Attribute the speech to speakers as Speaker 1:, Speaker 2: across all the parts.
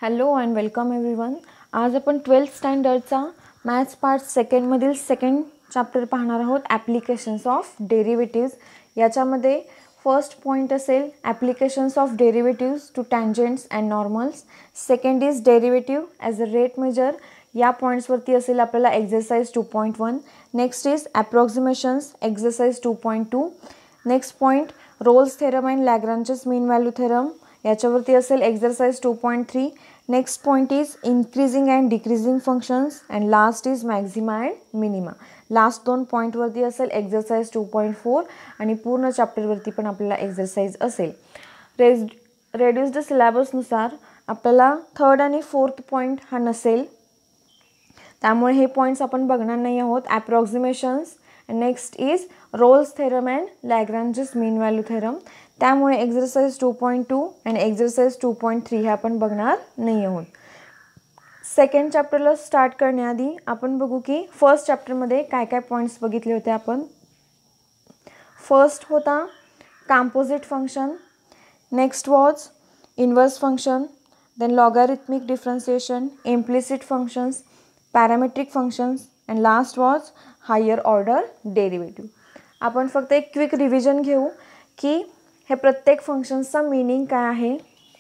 Speaker 1: Hello and welcome everyone. आज आपण 12th स्टँडर्डचा मॅथ्स पार्ट सेकंडमधील सेकंड चॅप्टर पाहणार आहोत, ॲप्लिकेशन्स ऑफ डेरिव्हेटिव्ज. याच्यामध्ये फर्स्ट पॉईंट असेल applications of derivatives to tangents and normals. Second is derivative as a rate measure. या पॉईंट्सवरती असेल आपल्याला exercise 2.1. Next is approximations exercise 2.2. Next point Rolle's theorem and Lagrange's mean value theorem. याच्यावरती असेल exercise 2.3. Next point is increasing and decreasing functions and last is maxima and minima. Last दोन पॉईंटवरती असेल exercise 2.4 आणि पूर्ण चॅप्टरवरती पण आपल्याला एक्झरसाइज असेल. रेड्युस्ड सिलेबसनुसार आपल्याला थर्ड आणि फोर्थ पॉईंट हा नसेल, त्यामुळे हे पॉईंट्स आपण बघणार नाही आहोत. Approximations next is Rolle's theorem and Lagrange's mean value theorem. त्यामुळे एक्झरसाइज 2.2 आणि एक्झरसाइज 2.3 हे आपण बघणार नाही आहोत. सेकंड चॅप्टरला स्टार्ट करण्याआधी आपण बघू की फर्स्ट चॅप्टरमध्ये काय काय पॉईंट्स बघितले होते आपण. फर्स्ट होता composite function, next was inverse function, then logarithmic differentiation, implicit functions, parametric functions and last was higher order derivative. आपण फक्त एक क्विक रिव्हिजन घेऊ की हे प्रत्येक फंक्शन्सचा मीनिंग काय आहे.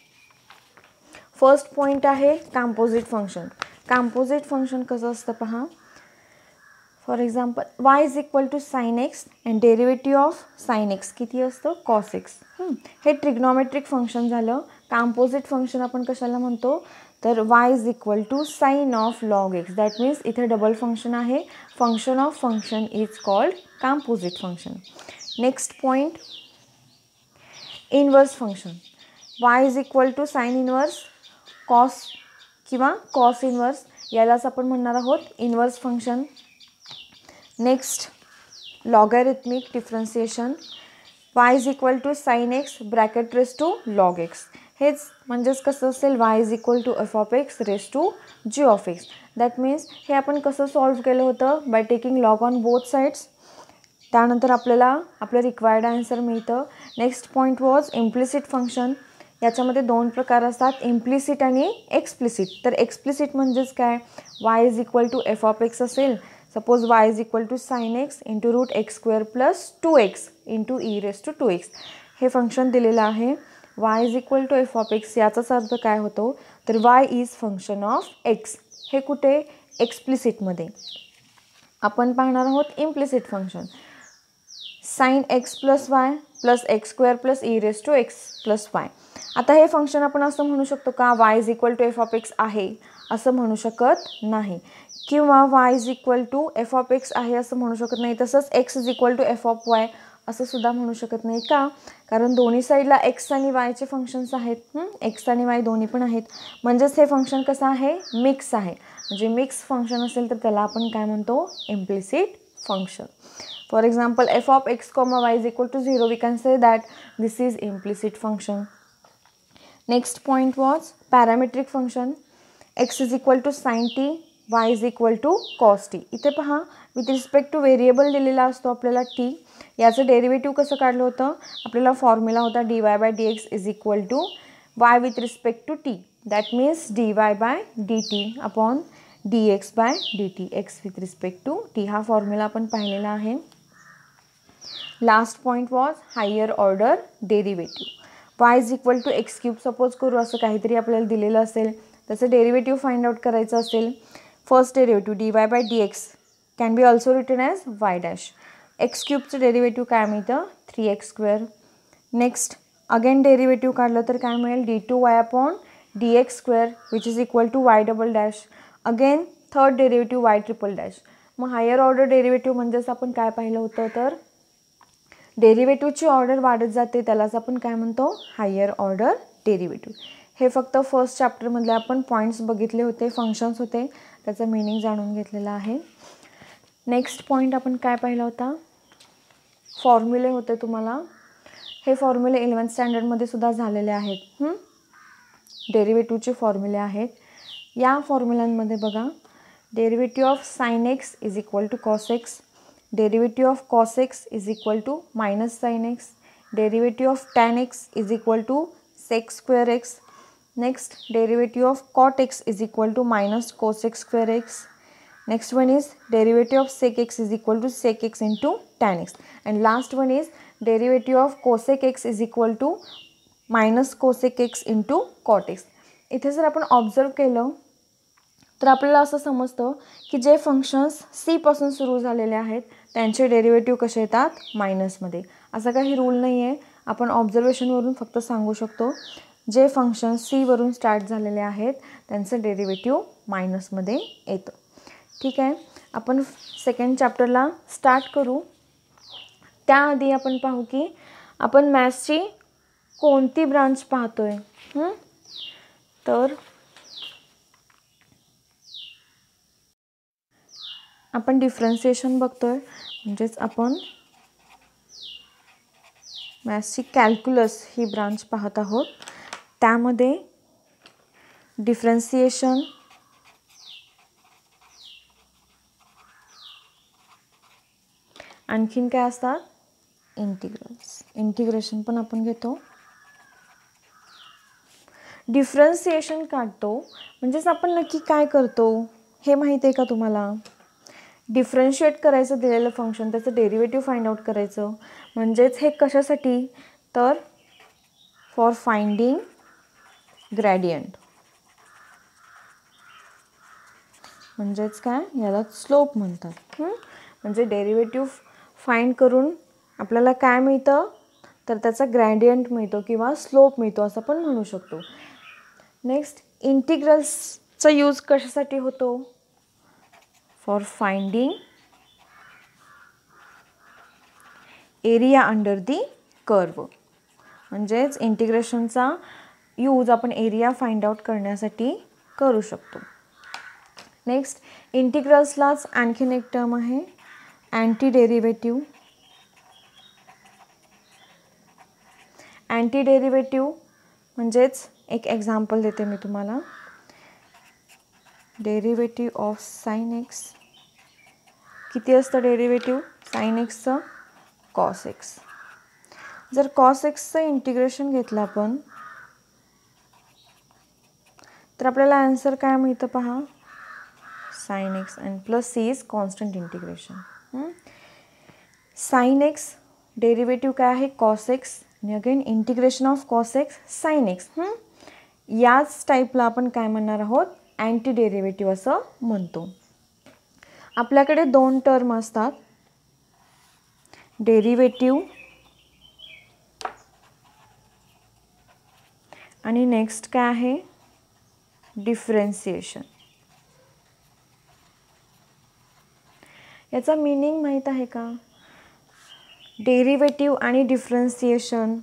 Speaker 1: फर्स्ट पॉईंट आहे कॉम्पोजिट फंक्शन. कॉम्पोजिट फंक्शन कसं असतं पहा. For example y is equal to sine x and derivative of sine x किती असतं कॉस एक्स. हे ट्रिग्नॉमेट्रिक फंक्शन झालं. कॉम्पोजिट फंक्शन आपण कशाला म्हणतो तर y is equal to sine of log x. That means इथे डबल फंक्शन आहे. Function of function is called composite function. Next point inverse function. Y is equal to sign inverse cos किंवा cos inverse, यालाच आपण म्हणणार आहोत inverse function. Next logarithmic differentiation. Y is equal to sine x bracket raise to log x. हेच म्हणजेच कसं असेल y is equal to f of x raise to g of x. That means हे आपण कसं सॉल्व्ह केलं होतं by taking log on both sides. त्यानंतर आपल्याला आपलं रिक्वायर्ड आन्सर मिळतं. Next point was implicit function. याच्यामध्ये दोन प्रकार असतात, इम्प्लिसिट आणि एक्सप्लिसिट. तर एक्सप्लिसिट म्हणजेच काय, y is equal to f of x असेल. Suppose y is equal to sine x into root x square plus 2x into e raise to 2x. हे फंक्शन दिलेलं आहे. Y is equal to f of x याचाच अर्थ काय होतो तर y is function of x. हे कुठे एक्सप्लिसिटमध्ये. आपण पाहणार आहोत implicit function. Sine x plus y plus x square plus e raise to x plus y. आता हे फंक्शन आपण असं म्हणू शकतो का y is equal to f of x आहे असं म्हणू शकत नाही, किंवा y is equal to f of x आहे असं म्हणू शकत नाही. तसंच x is equal to f of y असं सुद्धा म्हणू शकत नाही. का, कारण दोन्ही साईडला एक्स आणि वायचे फंक्शन्स आहेत. एक्स आणि वाय दोन्ही पण आहेत. म्हणजेच हे फंक्शन कसं आहे मिक्स आहे. म्हणजे मिक्स फंक्शन असेल तर त्याला आपण काय म्हणतो implicit function. For example, f of x comma y is equal to 0. We can say that this is implicit function. Next point was parametric function. X is equal to sin t, y is equal to cos t. इथे पहा with respect to variable दिलेला असतो आपल्याला t. याचं derivative कसं काढलं होतं, आपल्याला फॉर्म्युला होता dy by dx is equal to y with respect to t. That means dy by dt upon dx by dt. x with respect to t हा फॉर्म्युला आपण पाहिलेला आहे. Last point was higher order derivative. Y is equal to x cube suppose करू, असं काहीतरी आपल्याला दिलेलं असेल, त्याचं डेरिव्हेटिव्ह फाइंड आउट करायचं असेल. First derivative d y by d x can be also written as y dash. X क्यूबचं डेरिव्हेटिव्ह काय मिळतं 3x square. Next again derivative काढलं तर काय मिळेल d2y upon dx square which is equal to y double dash. Again third derivative y triple dash. मग higher order derivative म्हणजेच आपण काय पाहिलं होतं तर डेरिव्हेटिव्हची ऑर्डर वाढत जाते, त्यालाच आपण काय म्हणतो हायर ऑर्डर डेरिव्हेटिव्ह. हे फक्त फर्स्ट चॅप्टरमधले आपण पॉईंट्स बघितले होते, फंक्शन्स होते, त्याचं मीनिंग जाणून घेतलेलं आहे. नेक्स्ट पॉईंट आपण काय पाहिला होता, फॉर्म्युले होते तुम्हाला. हे फॉर्म्युले 11th स्टँडर्डमध्ये सुद्धा झालेले आहेत. डेरिव्हेटिव्हचे फॉर्म्युले आहेत. या फॉर्म्युलांमध्ये बघा, derivative of sine x is equal to cos x, derivative of cos x is equal to minus sin x, derivative of tan x is equal to sec square x, Next, derivative of cot x is equal to minus cos x square x. Next one is derivative of sec x is equal to sec x into tan x. And last one is derivative of cosec x is equal to minus cosec x into cot x. इथे जर आपण observe केलं तर आपल्याला असं समजतं की जे फंक्शन्स सी पासून सुरू झालेले आहेत त्यांचे डेरिव्हेटिव्ह कसे येतात मायनसमध्ये. असा काही रूल नाही आहे, आपण ऑब्झर्वेशनवरून फक्त सांगू शकतो जे फंक्शन्स सी वरून स्टार्ट झालेले आहेत त्यांचं डेरिव्हेटिव्ह मायनसमध्ये येतं. ठीक आहे, आपण सेकंड चॅप्टरला स्टार्ट करू. त्याआधी आपण पाहू की आपण मॅथ्सची कोणती ब्रांच पाहतोय. तर आपण डिफरन्सिएशन बघतोय, म्हणजेच आपण मॅथ्सची कॅल्क्युलस ही ब्रांच पाहत आहोत. त्यामध्ये डिफरन्सिएशन, आणखीन काय असतात, इंटिग्रल्स, इंटिग्रेशन पण आपण घेतो. डिफरन्सिएशन काढतो म्हणजेच आपण नक्की काय करतो हे माहिती आहे का तुम्हाला. डिफरन्शिएट करायचं दिलेलं फंक्शन, त्याचं डेरिव्हेटिव्ह फाइंड आउट करायचं. म्हणजेच हे कशासाठी, तर फॉर फाइंडिंग ग्रेडियंट. म्हणजेच काय, याला स्लोप म्हणतात. म्हणजे डेरिव्हेटिव्ह फाइंड करून आपल्याला काय मिळतं, तर त्याचा ग्रेडियंट मिळतो किंवा स्लोप मिळतो असं पण म्हणू शकतो. नेक्स्ट, इंटिग्रल्सचा यूज कशासाठी होतो, for finding area under the curve. म्हणजेच इंटिग्रेशनचा यूज आपण एरिया फाइंड आउट करण्यासाठी करू शकतो. नेक्स्ट, इंटिग्रल्सलाच आणखीन एक टर्म आहे अँटी डेरिव्हेटिव्ह. अँटी डेरिव्हेटिव्ह म्हणजेच एक एक्झाम्पल देते मी तुम्हाला. डेरिव्हेटिव्ह ऑफ साइन एक्स, किती असतं डेरिव्हेटिव्ह साइन एक्सचं, कॉस एक्स. जर कॉस एक्सचं इंटिग्रेशन घेतलं आपण तर आपल्याला आन्सर काय मिळतं पहा, sine x and plus C is constant integration. Sine x derivative काय आहे, कॉस एक्स, आणि again integration of cos x sine x. याच टाईपला आपण काय म्हणणार आहोत, अँटी डेरिव्हेटिव्ह असं म्हणतो. आपल्याकडे दोन टर्म असतात, डेरिव्हेटिव्ह आणि नेक्स्ट काय आहे, डिफरन्सिएशन. याचा मीनिंग माहीत आहे का, डेरिव्हेटिव्ह आणि डिफरन्सिएशन.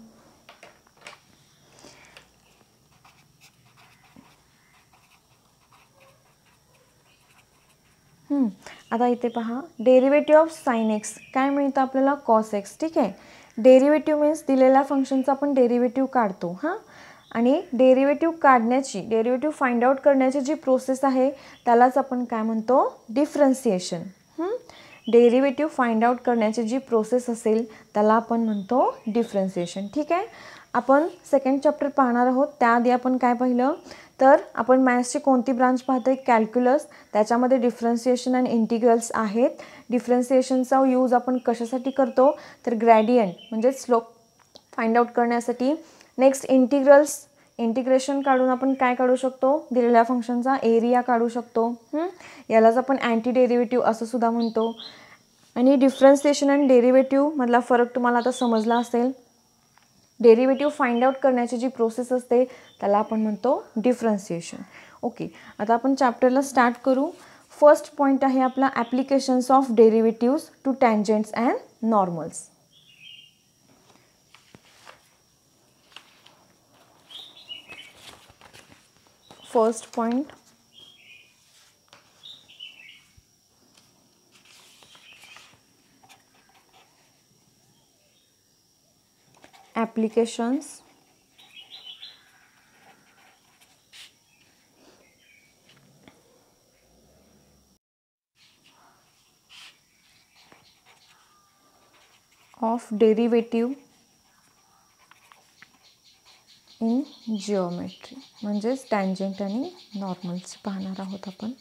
Speaker 1: आता इथे पहा, डेरिव्हेटिव्ह ऑफ साइन एक्स काय मिळतं आपल्याला, कॉस एक्स. ठीक आहे, डेरिव्हेटिव्ह मीन्स दिलेल्या फंक्शनचा आपण डेरिव्हेटिव्ह काढतो. आणि डेरिव्हेटिव्ह काढण्याची, डेरिव्हेटिव्ह फाइंड आउट करण्याची जी प्रोसेस आहे त्यालाच आपण काय म्हणतो, डिफरन्सिएशन. डेरिव्हेटिव्ह फाइंड आउट करण्याची जी प्रोसेस असेल त्याला आपण म्हणतो डिफरन्सिएशन. ठीक आहे, आपण सेकंड चॅप्टर पाहणार आहोत. त्याआधी आपण काय पाहिलं, तर आपण मॅथ्सची कोणती ब्रांच पाहतोय, कॅल्क्युलस. त्याच्यामध्ये डिफरन्सिएशन आणि इंटिग्रल्स आहेत. डिफरन्सिएशनचा यूज आपण कशासाठी करतो, तर ग्रेडियंट म्हणजे स्लोप फाइंड आउट करण्यासाठी. नेक्स्ट, इंटिग्रल्स, इंटिग्रेशन काढून आपण काय काढू शकतो, दिलेल्या फंक्शनचा एरिया काढू शकतो. यालाच आपण अँटी डेरिव्हेटिव्ह असं सुद्धा म्हणतो. आणि डिफरन्सिएशन आणि डेरिव्हेटिव्ह मधला फरक तुम्हाला आता समजला असेल. डेरिव्हेटिव्ह फाइंड आउट करण्याची जी प्रोसेस असते त्याला आपण म्हणतो डिफरन्सिएशन. ओके, आता आपण चॅप्टरला स्टार्ट करू. फर्स्ट पॉईंट आहे आपला applications of derivatives to tangents and normals. First point, applications of derivative in geometry म्हणजेच टँजंट आणि नॉर्मल्स पाहणार आहोत आपण.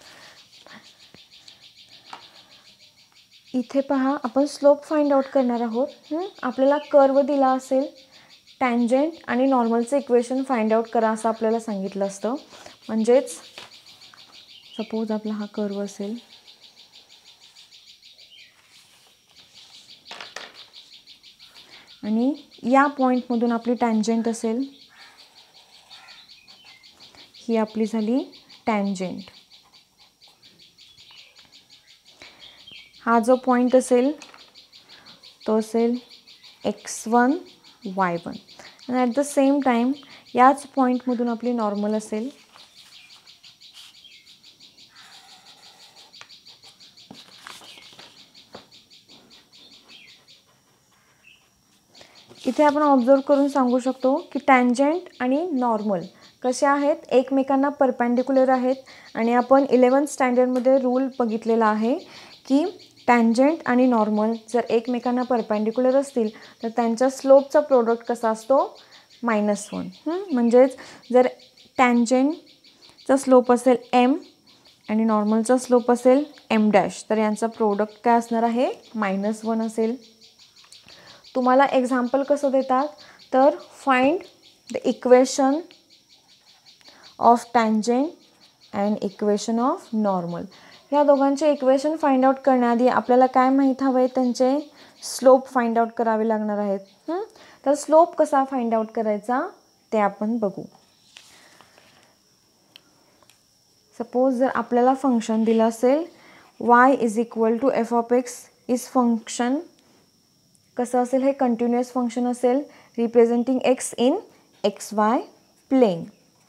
Speaker 1: इथे पहा आपण स्लोप फाइंड आउट करणार आहोत. आपल्याला कर्व दिला असेल, टँजंट आणि नॉर्मलचं इक्वेशन फाइंड आउट करा असं आपल्याला सांगितलं असतं. म्हणजेच सपोज आपला हा कर्व असेल, आणि या पॉईंटमधून आपली टँजंट असेल, ही आपली झाली टँजंट. हा जो पॉईंट असेल तो असेल x1 y1 आणि ॲट द सेम टाईम याच पॉईंटमधून आपली नॉर्मल असेल. इथे आपण ऑब्झर्व करून सांगू शकतो की टँजंट आणि नॉर्मल कसे आहेत, एकमेकांना परपेंडिक्युलर आहेत. आणि आपण 11th स्टँडर्डमध्ये रूल बघितलेला आहे की टँजंट आणि नॉर्मल जर एकमेकांना परपेंडिक्युलर असतील तर त्यांच्या स्लोपचा प्रोडक्ट कसा असतो, -1. म्हणजेच जर टँजंटचा स्लोप असेल m आणि नॉर्मलचा स्लोप असेल m' तर यांचा प्रोडक्ट काय असणार आहे, -1 असेल. तुम्हाला एक्झाम्पल कसं देतात, तर find the equation of tangent and equation of normal. ह्या दोघांचे इक्वेशन फाइंड आउट करण्याआधी आपल्याला काय माहीत हवं आहे, त्यांचे स्लोप फाइंड आउट करावे लागणार आहेत. तर स्लोप कसा फाइंड आउट करायचा ते आपण बघू. सपोज जर आपल्याला फंक्शन दिलं असेल y = f(x) इज फंक्शन कसं असेल, हे कंटिन्युअस फंक्शन असेल representing x in xy plane.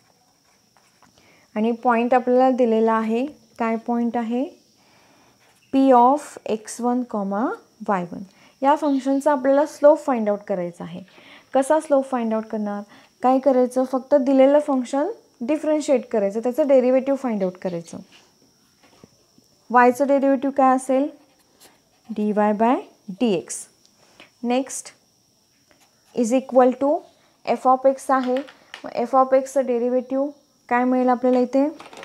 Speaker 1: आणि पॉईंट आपल्याला दिलेला आहे, काय पॉईंट आहे, P ऑफ x1, y1. या फंक्शनचा आपल्याला स्लोप फाइंड आउट करायचा आहे. कसा स्लोप फाइंड आउट करणार, काय करायचं, फक्त दिलेलं फंक्शन डिफरन्शिएट करायचं, त्याचं डेरिव्हेटिव्ह फाइंड आउट करायचं. yचं डेरिव्हेटिव्ह काय असेल, dy/dx. Next is equal to f(x) आहे. मग f(x)चं डेरिव्हेटिव्ह काय मिळेल आपल्याला इथे,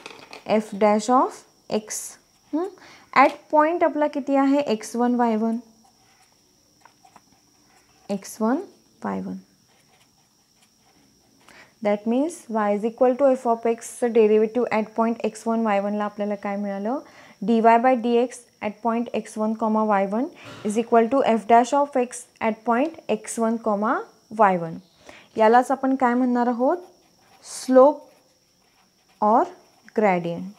Speaker 1: f'(x). ॲट पॉईंट आपला किती आहे, x1 y1, x1 y1. That means y = f(x)चं डेरिव्हेटिव्ह ॲट पॉईंट x1 y1ला आपल्याला काय मिळालं, dy/dx at point x1, y1 is equal to f'(x) at point x1, y1. यालाच आपण काय म्हणणार आहोत, स्लोप और ग्रेडियंट.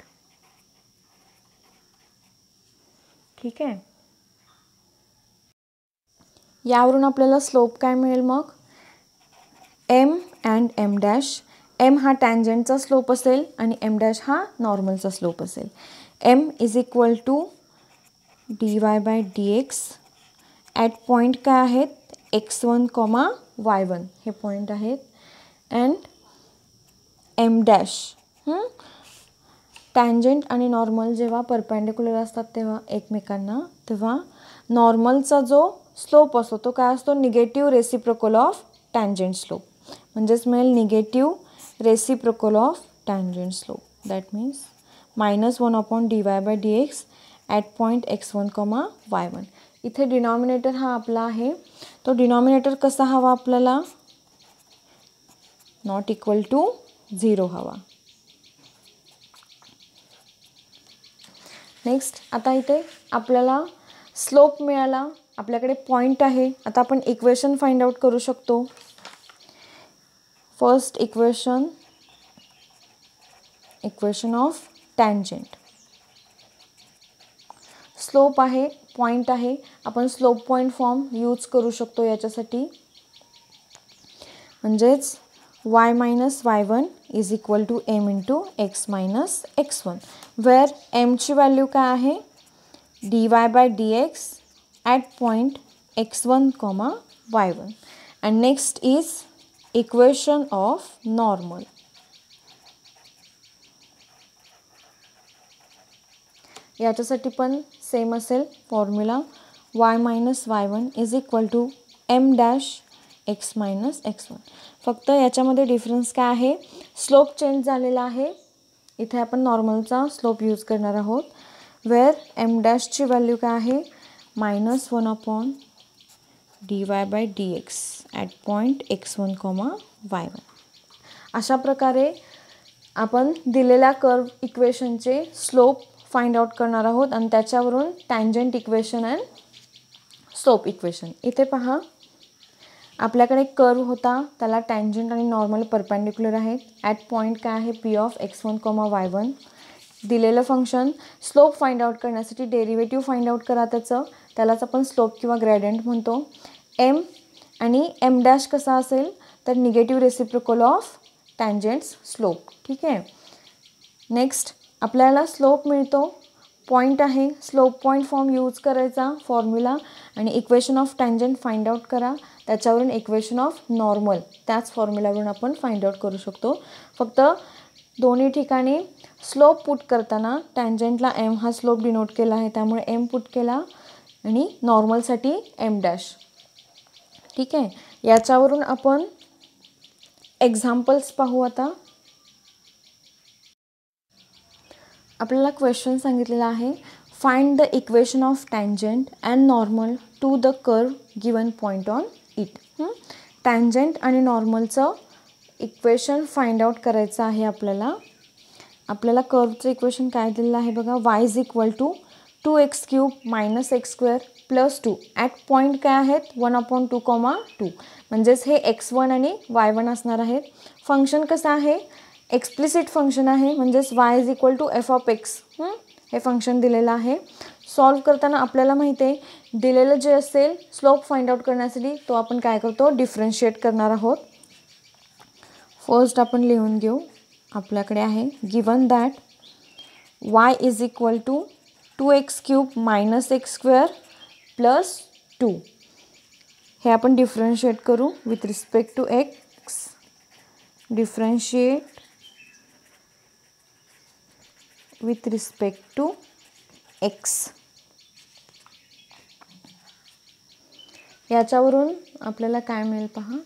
Speaker 1: ठीक आहे. यावरून आपल्याला स्लोप काय मिळेल मग, m अँड m'. m हा टँजंटचा स्लोप असेल आणि m' हा नॉर्मलचा स्लोप असेल. m is equal to dy/dx at point काय आहेत, x1, y1 हे पॉईंट आहेत. अँड m', टँजंट आणि नॉर्मल जेव्हा परपेंडिक्युलर असतात तेव्हा एकमेकांना, तेव्हा नॉर्मलचा जो स्लोप असतो तो काय असतो, negative reciprocal of tangent slope. म्हणजेच मिळेल negative reciprocal of tangent slope. That means -1 dy/dx at point x1, y1. इथे डिनॉमिनेटर हा आपला आहे, तो डिनॉमिनेटर कसा हवा आपल्याला, नॉट इक्वल टू 0 हवा. नेक्स्ट आता इथे आपल्याला स्लोप मिळाला, आपल्याकडे पॉईंट आहे. आता आपण इक्वेशन फाइंड आउट करू शकतो. First equation of tangent. Slope आहे, पॉईंट आहे, आपण स्लोप पॉईंट फॉर्म यूज करू शकतो याच्यासाठी. म्हणजेच y - y1 is equal to m × x - x1, where mची व्हॅल्यू काय आहे, dy/dx at point x1, y1. And next is equation of normal. याच्यासाठी पण सेम असेल formula, y - y1 is equal to m' x - x1. फक्त याच्यामध्ये difference काय आहे, स्लोप चेंज झालेला आहे. इथे आपण नॉर्मलचा स्लोप यूज करणार आहोत. वेअर एम डॅशची व्हॅल्यू काय आहे, -1/dy bye dx at point x1, y1. अशा प्रकारे आपण दिलेल्या कर्व इक्वेशनचे स्लोप फाइंड आउट करणार आहोत आणि त्याच्यावरून tangent equation and slope equation. इथे पहा, आपल्याकडे एक कर्व होता, त्याला टँजंट आणि नॉर्मल परपेंडिक्युलर आहेत. ॲट पॉईंट काय आहे, p ऑफ x1, y1. दिलेलं फंक्शन स्लोप फाइंड आउट करण्यासाठी डेरिव्हेटिव्ह फाइंड आउट करा त्यालाच आपण स्लोप किंवा ग्रेडियंट म्हणतो. एम आणि एम डॅश कसा असेल तर negative reciprocal of tangents slope. ठीक आहे. नेक्स्ट आपल्याला स्लोप मिळतो, पॉईंट आहे, स्लोप पॉईंट फॉर्म यूज करायचा फॉर्म्युला आणि equation of tangent find out करा. त्याच्यावरून इक्वेशन ऑफ नॉर्मल त्याच फॉर्म्युलावरून आपण फाइंड आउट करू शकतो. फक्त दोन्ही ठिकाणी स्लोप पुट करताना टँजंटला एम हा स्लोप डिनोट केला आहे, त्यामुळे एम पुट केला आणि नॉर्मलसाठी एम डॅश. ठीक आहे. याच्यावरून आपण एक्झाम्पल्स पाहू. आता आपल्याला क्वेश्चन सांगितलेला आहे, find the equation of tangent and normal to the curve given point on it. Tangent आणि नॉर्मलचं इक्वेशन फाइंड आउट करायचं आहे आपल्याला कर्वचं इक्वेशन काय दिलेलं आहे बघा, y is equal to 2x³ minus x² plus 2 at point काय आहेत 1/2, म्हणजेच हे x1 आणि y1 असणार आहेत. फंक्शन कसं आहे, एक्सप्लिसिट फंक्शन आहे, म्हणजेच y is equal to f of x. हे फंक्शन दिलेलं आहे. सॉल्व करताना आपल्याला माहिती आहे, दिलेलं जे असेल स्लोप फाइंड आउट करण्यासाठी तो आपण काय करतो, डिफरन्शिएट करणार आहोत. फर्स्ट आपण लिहून घेऊ. आपल्याकडे आहे given that y is equal to 2x³ minus x² plus 2. हे आपण डिफरन्शिएट करू with respect to x. Differentiate with respect to x. याच्यावरून आपल्याला काय मिळेल पहा,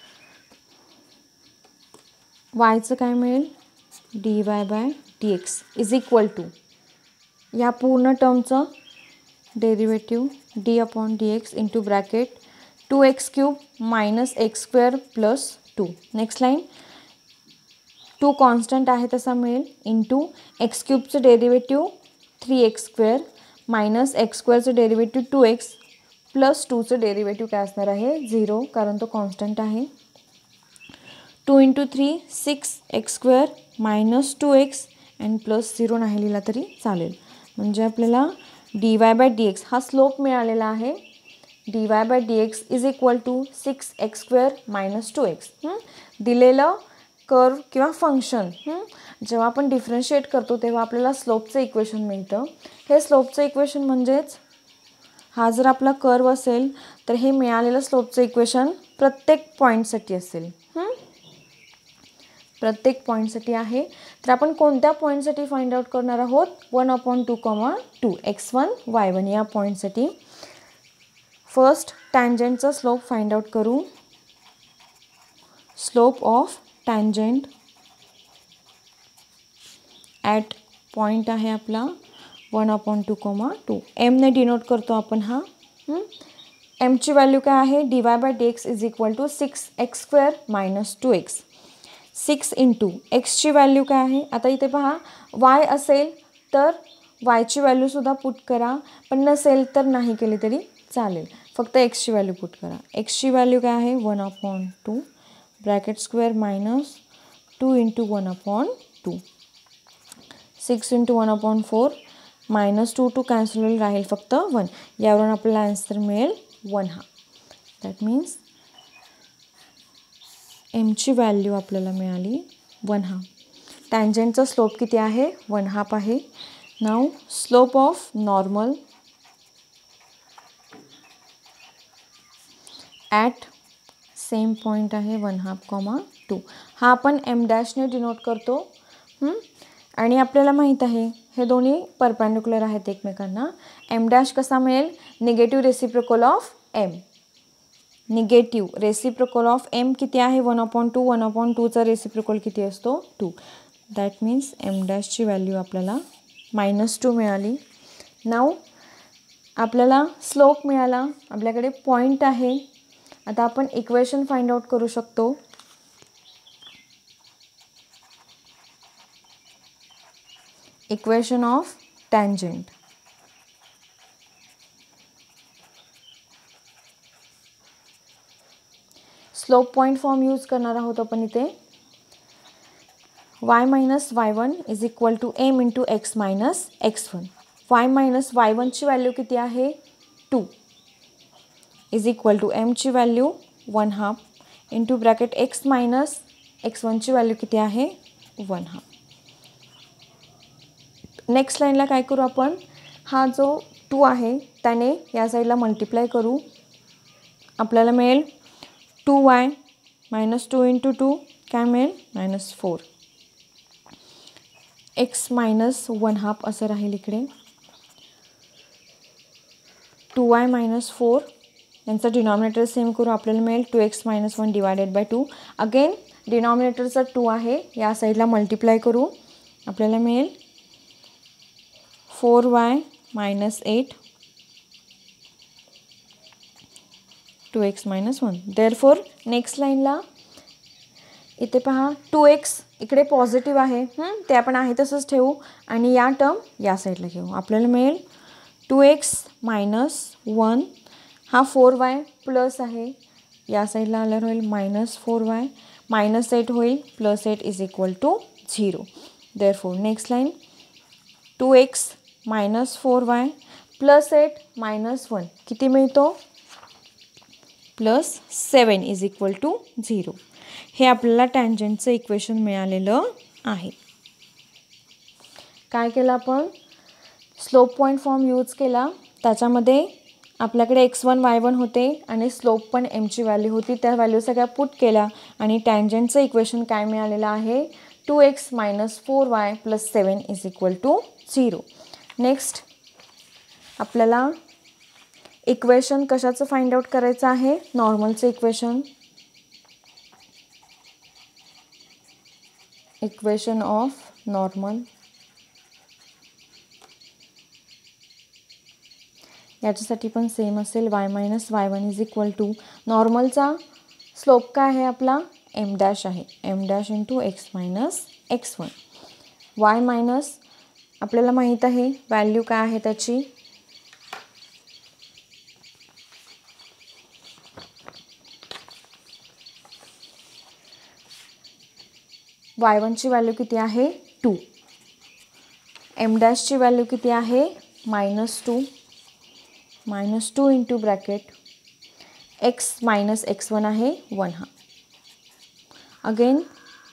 Speaker 1: yचं काय मिळेल dy by dx is equal to या पूर्ण टर्मचं derivative d/dx into bracket 2x³ minus x² plus 2. Next line 2 constant आहे तसा मिळेल into x³ derivative 3x² minus x²चं डेरिव्हेटिव्ह 2x प्लस 2चं डेरिव्हेटिव्ह काय असणार आहे 0, कारण तो कॉन्स्टंट आहे. 2 into 3 6x² minus 2x and plus 0 नाही लिहिला तरी चालेल. म्हणजे आपल्याला dy बाय dx हा स्लोप मिळालेला आहे. dy by dx is equal to 6x² minus 2x. दिलेलं कर्व किंवा फंक्शन जेव्हा आपण डिफरन्शिएट करतो तेव्हा आपल्याला स्लोपचं इक्वेशन मिळतं. हे स्लोपचं इक्वेशन म्हणजेच हा जर आपला कर्व असेल तर हे मिळालेलं स्लोपचं इक्वेशन प्रत्येक पॉईंटसाठी असेल. प्रत्येक पॉईंटसाठी आहे. तर आपण कोणत्या पॉईंटसाठी फाइंड आउट करणार आहोत 1/2, x1 y1 या पॉईंटसाठी. फर्स्ट टँजंटचा स्लोप फाइंड आउट करू. Slope of tangent at point आहे आपला 1/2, एमने डिनोट करतो आपण हा. एमची व्हॅल्यू काय आहे dy by dx is equal to 6x² minus 2x. 6 into एक्सची व्हॅल्यू काय आहे, आता इथे पहा y असेल तर yची व्हॅल्यूसुद्धा पुट करा, पण नसेल तर नाही केली तरी चालेल. फक्त एक्सची व्हॅल्यू पुट करा. एक्सची व्हॅल्यू काय आहे 1/2 bracket square minus 2 into 1/2. 6 into 1/4 minus 2 two cancel राहील फक्त 1. यावरून आपल्याला आन्सर मिळेल 1 हा. दॅट मीन्स एमची व्हॅल्यू आपल्याला मिळाली 1 हा. टँजंटचा स्लोप किती आहे 1/2 आहे. नाव slope of normal at same point आहे 1/2, 2. हा आपण एम डॅशने डिनोट करतो. आणि आपल्याला माहीत आहे हे दोन्ही परपेंडिक्युलर आहेत एकमेकांना. एम डॅश कसा मिळेल negative reciprocal of M. Negative reciprocal of M किती आहे 1/2. 1/2चा रेसिप्रोकल किती असतो 2. दॅट मीन्स एम डॅशची व्हॅल्यू आपल्याला -2 मिळाली. नाव आपल्याला स्लोप मिळाला, आपल्याकडे पॉईंट आहे. आता आपण इक्वेशन फाइंड आउट करू शकतो. Equation of tangent. Slope point form use करणार आहोत आपण इथे. y minus y1 is equal to M into X minus x1. y minus y1ची व्हॅल्यू किती आहे 2 इज इक्वल टू एमची value 1/2 into bracket X minus x1ची व्हॅल्यू किती आहे 1/2. नेक्स्ट लाईनला काय करू आपण, हा जो 2 आहे त्याने या साईडला मल्टिप्लाय करू. आपल्याला मिळेल 2y मायनस 2 इंटू 2 काय मिळेल -4. एक्स मायनस 1/2 असं राहील इकडे. 2y मायनस 4 यांचा डिनॉमिनेटर सेम करू. आपल्याला मिळेल 2x minus 1 divided by 2. Again डिनॉमिनेटरचा 2 आहे, या साईडला मल्टिप्लाय करू. आपल्याला मिळेल 4y minus 8 2x minus 1. Therefore next लाईनला इथे पहा 2x इकडे पॉझिटिव्ह आहे, ते आपण आहे तसंच ठेवू आणि या टर्म या साईडला घेऊ. आपल्याला मिळेल 2x मायनस 1 हा 4y प्लस आहे, या साईडला आल्यावर होईल -4y -8 होईल +8 is equal to 0. Therefore next line 2x minus 4y plus 8 minus 1 किती मिळतो +7 इज इक्वल टू 0. हे आपल्याला टँजंटचं इक्वेशन मिळालेलं आहे. काय केलं आपण, स्लोप पॉईंट फॉर्म यूज केला. त्याच्यामध्ये आपल्याकडे x1 y1 होते आणि स्लोप पण एमची व्हॅल्यू होती. त्या व्हॅल्यू सगळ्या पुट केल्या आणि टँजंटचं इक्वेशन काय मिळालेलं आहे 2x minus 4y plus 7 is equal to 0. Next आपल्याला इक्वेशन कशाचं फाइंड आउट करायचं आहे, नॉर्मलचं इक्वेशन. Equation of normal. याच्यासाठी पण सेम असेल y minus y1 is equal to नॉर्मलचा स्लोप काय आहे आपला एम डॅश आहे, M dash into X minus x1. y minus आपल्याला माहीत आहे व्हॅल्यू काय आहे त्याची y1ची व्हॅल्यू किती आहे 2. एम डॅशची व्हॅल्यू किती आहे -2 -2 into bracket X minus x1 आहे 1/2. अगेन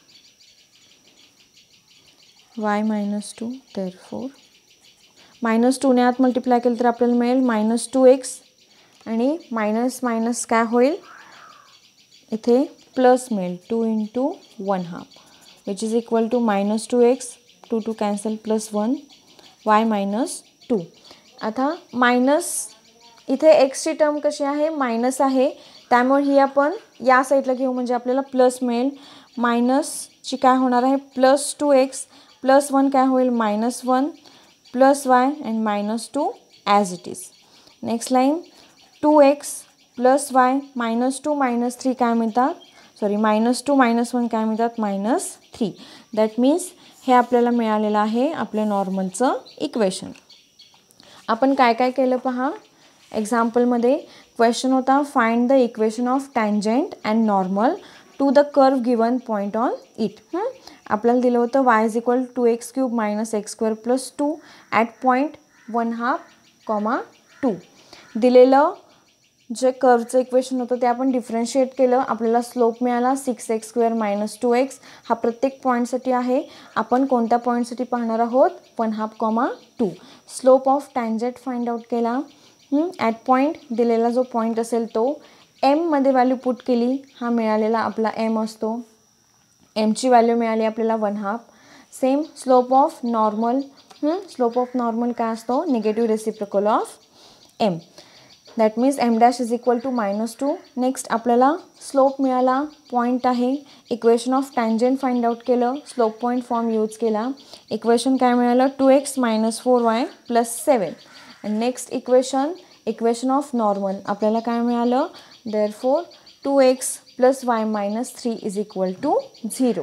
Speaker 1: y -2 देअरफॉर -2ने आत मल्टिप्लाय केलं तर आपल्याला मिळेल -2x आणि मायनस मायनस काय होईल इथे प्लस मिळेल 2 into 1/2 which is equal to -2x 2 2 cancel +1 y -2. आता मायनस इथे एक्सची टर्म कशी आहे मायनस आहे, त्यामुळे ही आपण या साईडला घेऊ म्हणजे आपल्याला प्लस मिळेल. मायनसची काय होणार आहे +2x +1 काय होईल -1 +y and -2 as it is. Next line 2x +y -2 -3 काय मिळतात सॉरी -2 -1 काय मिळतात -3. दॅट मीन्स हे आपल्याला मिळालेलं आहे आपलं नॉर्मलचं इक्वेशन. आपण काय काय केलं पहा. एक्झाम्पलमध्ये क्वेश्चन होता find the equation of tangent and normal to the curve given point on it. आपल्याला दिलं होतं y is equal 2x³ - x² + 2 at point 1/2, 2. दिलेलं जे कर्वचं इक्वेशन होतं ते आपण डिफरन्शिएट केलं. आपल्याला स्लोप मिळाला 6x² - 2x. हा प्रत्येक पॉईंटसाठी आहे. आपण कोणत्या पॉईंटसाठी पाहणार आहोत 1/2, 2. Slope of tangent find out केला. ॲट पॉईंट दिलेला जो पॉईंट असेल तो एममध्ये व्हॅल्यू पुट केली. हा मिळालेला आपला एम असतो. एमची व्हॅल्यू मिळाली आपल्याला 1/2. Same slope of normal. Slope of normal काय असतो negative reciprocal of M. That means M dash is equal to -2. Next आपल्याला स्लोप मिळाला, पॉईंट आहे. Equation of tangent find out केलं, स्लोप पॉईंट फॉर्म यूज केला. Equation काय मिळालं, 2x - 4y + 7. And next equation of normal आपल्याला काय मिळालं, therefore 2x + y - 3 is equal to 0.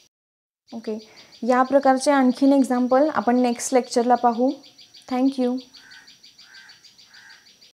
Speaker 1: Okay, या प्रकारचे आणखीन एक्झाम्पल आपण नेक्स्ट लेक्चरला पाहू. थँक्यू.